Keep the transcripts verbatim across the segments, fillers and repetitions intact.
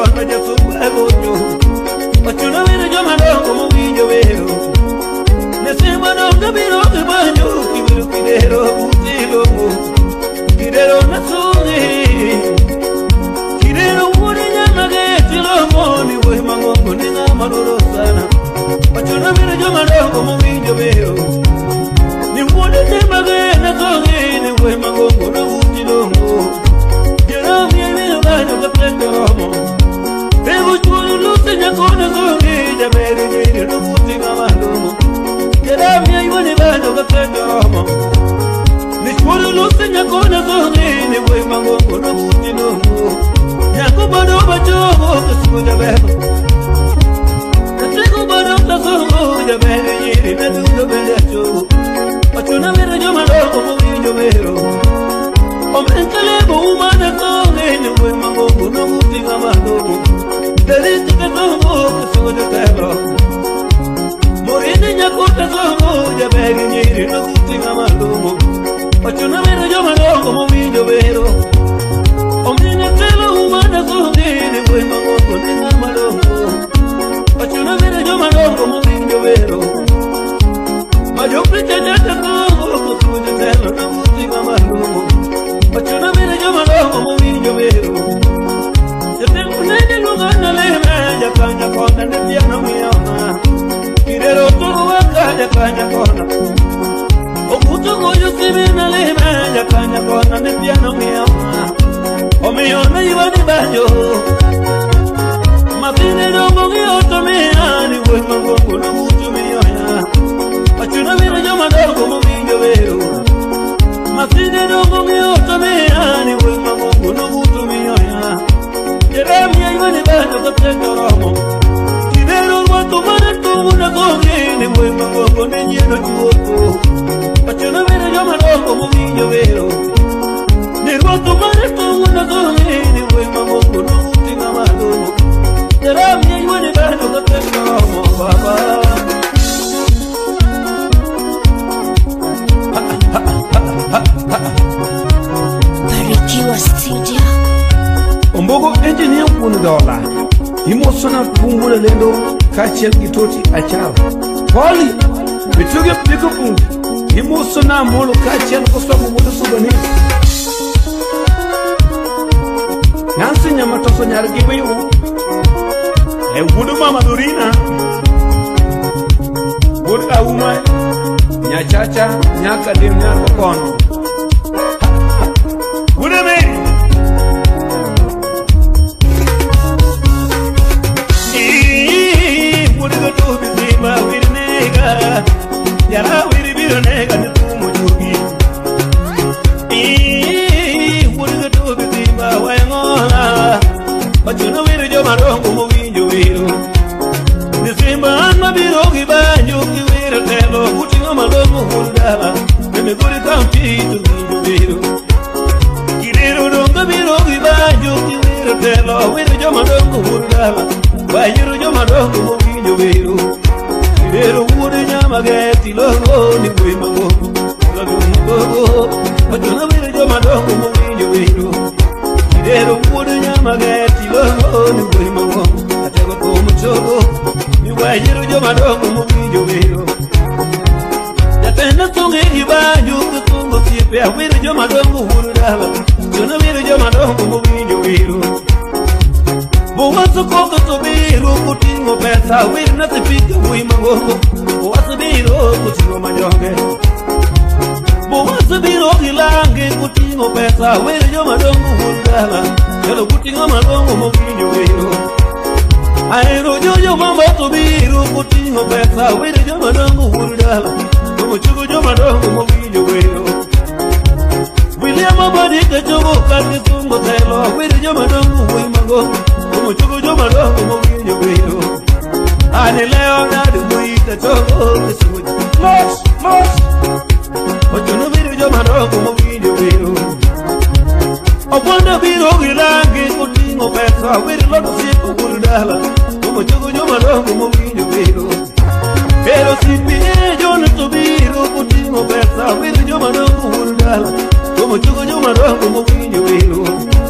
na jasuba egonyo Ochuna vira joma dongo movinjo vero Nesema donga biro kibanyo Kibiru kidero kutilo Kidero nasungi Kidero wuri nyamage tilomo Ni wei mangongo nina maruro sana Ochuna vira joma dongo movinjo vero Ni wuri nyamage nasungi Ni wei mangongo na kutilo Jerami ya vina banyo kapendo romo Tebu churu lusi nyakona zongi Jameri jiri nukuti mamandumo Jerami ya vina banyo kapendo romo Ni churu lusi nyakona zongi Ni wei mangongo nukuti numu Nyaku bado bachogo Kasugu jabego Kasigu bado kasugu Jameri jiri Nadundo bende achogo Ochuna vira joma dogo Movinjo vero Omenkalebo umana konge ni we mangongo no mutinga mandogo Deliti ka zongo kasugo de tebro Morine nyakota zongo jabegi nyiri no mutinga mandogo Ochuna vero joma dongo movinjo vero Omine telo umana konge ni we mangongo ninga mandogo Ochuna vero joma dongo movinjo vero Majopi chachata zongo kasugo de tebro no mutinga mandogo Ochuna vira joma dongo movinjo vero Jatengu nene lugana leme Jakanya kona nepiano miyaona Kirero turu waka jakanya kona Okuto goyo sibina leme Jakanya kona nepiano miyaona Omiona iwani bajo Mapine dongo giyoto miyani Wei mangongo no mutu miyoya Ochuna vira joma dongo movinjo vero Masine dongo miyoto miyani Wei mangongo no mutu miyoya Jerami ya iwani banyo kaptendo romo Kidero rwato mana tungu na gongi Ni wei mangongo ni nyeno juoko Ochuna vira joma dongo movinjo vero Ni rwato mana tungu na gongi Ni wei mangongo no mutu nga madogo Jerami ya iwani banyo kaptendo romo Baba Barikiwa Studio Ombogo engineer kunu dola Imosona pungula lendo Kachel kitoti achao Poli Bituge piko pungu Imosona molo kachel Kosomu mudu subani Nansi nyamatoso nyargiwe yu E wudu mama durina Wudu auma Nyachacha Nyaka dim nyaka kono Wudu me Yara wiri biro nega ni tumo jogi Ii Wuriga tobi timba wayangola Ochuna wiri jo marongo mo winjo wiro Nisimba anma biro kibanjo ki wiro telo Kutinga malongo hurudala Neme guri kaunti tu winjo wiro Kiriro donga biro kibanjo ki wiro telo Wiro jo marongo hurudala Wajiro jo marongo mo winjo wiro Kirero wuri nyamageti logo ni wei mangongo Logo mgogo Ochuna wiri jo madongo movinjo wiro Kirero wuri nyamageti logo ni wei mangongo Atego komo chogo Ni wajiro jo madongo movinjo wiro Jatenda sungi hibanju kutungo kipe Wiri jo madongo huru dala Ochuna wiri jo madongo movinjo wiro Buwaso koko tobiru kutingo pesa Wiri nasipika hui mangongo Buwaso biro kutingo majonge Buwaso biro gilangi kutingo pesa Wiri jo madongo hurudala Yalo kutingo madongo movinjo wiro Aero jojo mamba tobiru kutingo pesa Wiri jo madongo hurudala Kumo chugo jo madongo movinjo wiro William abadika jogo kati sungo telo Wiri jo madongo hui mangongo Como chugo yo marongo movinjo wiro Ane leo nadu muita chogo Kisugo Los, los Ochuna wiro yo marongo movinjo wiro Okwanda wiro gilangi kutingo pesa Wiri loto siku kurudala Como chugo yo marongo movinjo wiro Pero sipi yo neto wiro kutingo pesa Wiri yo marongo kurudala Como chugo yo marongo movinjo wiro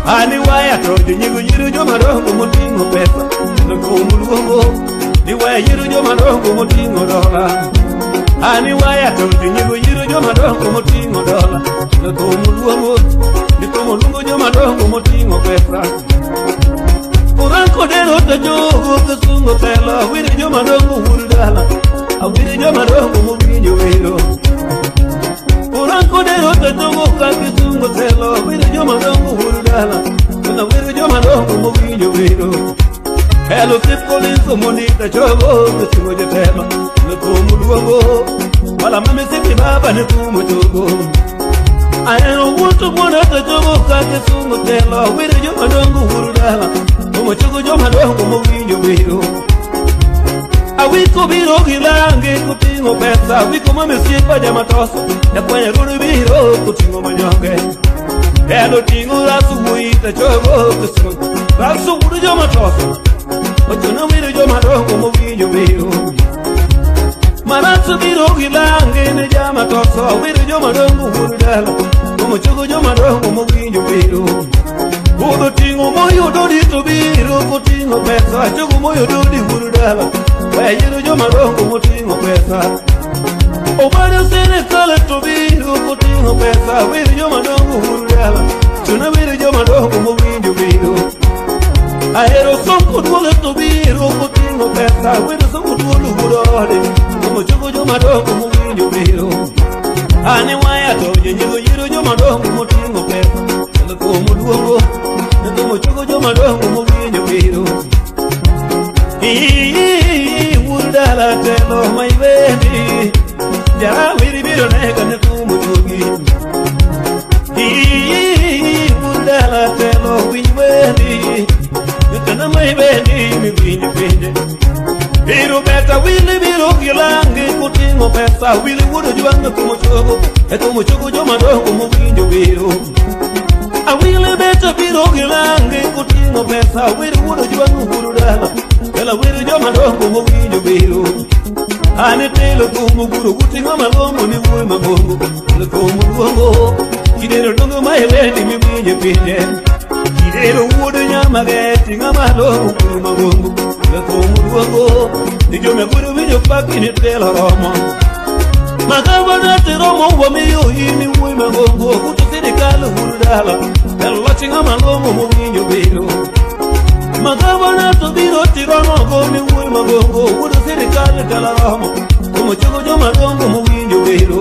Ani waya to nyigo yiru jo madongo motingo pesa no kumulugo ni waya yiru jo madongo motingo dola ani waya to nyigo yiru jo madongo motingo dola no kumulugo ni kumulugo jo madongo motingo pesa Uranko dero ta jo kusungo tela wiri jo madongo hurdala awiri jo madongo mubinyo wero Uranko dero ta jo kusungo tela wiri jo madongo hurdala na wiri jo madongo mubinyo wero Hello tip police monita jogo kusungo jetema no kumulugo wala mame sipi baba ne kumo jogo I don't want to go to jogo kusungo tela wiri jo madongo hurdala Mochugo jo madongo mubinyo wero Awiko biro gilange kutingo pesa Awiko mame sipa jama toso Ya kwenye ruru biro kutingo manyonge Elo tingo rasu muita chogo kusungo Rasu uru jo matoso Ochuna wiro jo madongo mubinyo wero Marasu biro gilange ne jama toso Wiro jo madongo hurudala Mochugo jo madongo mubinyo wero Udo tingo moyo dodi to biro kutingo pesa Chogo moyo dodi hurudala Wajiro jo madongo motingo pesa Obado sene kale to biro kutingo pesa Wiro jo madongo hurudala Chuna wiro jo madongo mubinyo biro Aero sonko duole to biro kutingo pesa Wiro sonko duole hurode Como chogo jo madongo mubinyo biro Ani waya to jenyigo yiro jo madongo motingo pesa Kala komo duongo Como chogo jo madongo mubinyo biro Hii wurdala telo mai bendi Jara wiri biro nega ne kumu jogi Hii wurdala telo wiri bendi Yutana mai bendi mi wini bende Biro beta wili biro gilangi kutingo pesa Wili wuro juanga kumu chogo E kumu chogo jo madongo mu winjo biro Awile beta biro gilangi kutingo pesa Wili wuro juanga hurudala Kala wiri jo madongo mubinyo biro Ane telo kumu guru kutinga malongo ni uwe mabongo Kala kumu duongo Kidero dongo maelendi mibinyo pinde Kidero uodo nyama geti nga malongo kuru mabongo Kala kumu duongo Nijo me guru vinyo paki ni telo romo Makamba nate romo uwa miyo hini uwe mabongo Kutu siri kala hurudala Kala lachinga malongo mubinyo biro Magabana to biro tirono goni uwe magongo Udo sirikale talaramo Como chogo jo madongo mubinyo wero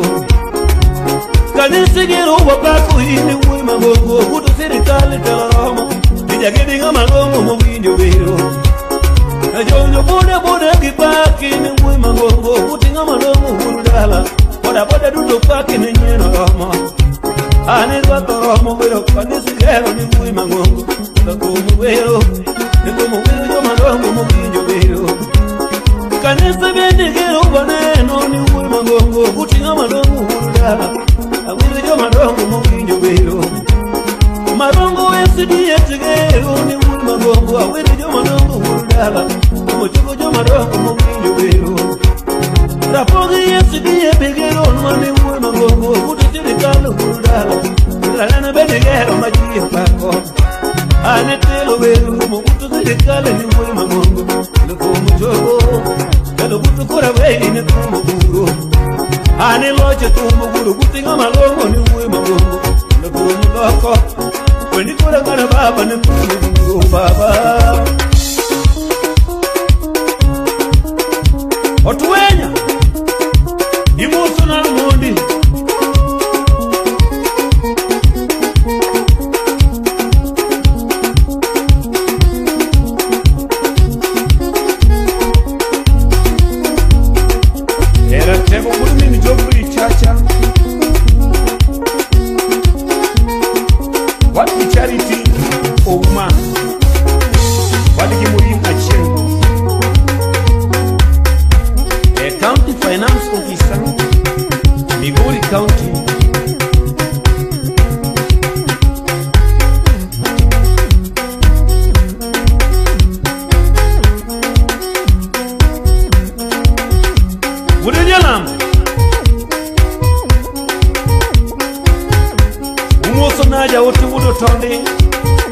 Kanisi giro wapaku hini uwe magongo Udo sirikale talaramo Nijagedi nga magongo mubinyo wero Najonjo boda boda kipaki ni uwe magongo Uti nga madongo hurudala Boda boda dudo paki ni nyeno rama Ani rwato ramo wero Kanisi giro ni uwe magongo Kakumu wero Nikumu wiro jo madongo mubinyo wero Kanisa bende gero baneno ni uwe magongo Kutinga madongo hurudala Awiro jo madongo mubinyo wero Madongo esidi etigero ni uwe magongo Awiro jo madongo hurudala Mochugo jo madongo mubinyo wero Rapogi esidi ebegero ni uwe magongo Kutitiri kalo hurudala Lalana bende gero majiyo pako Ane telo wero Mokutu zide kale ni uwe magongo Luko mujogo Kalo kutu kura wei ni kumo guro Ane loche tumo guro Kutinga malongo ni uwe magongo Luko muloko Kweni kura kana baba ni kumo guro baba Otuwenya Imusu na mundi What the charity of man? What did you move achieve? A county finance officer, Migori County. Would you lam? Umoso naja wote wudo tonde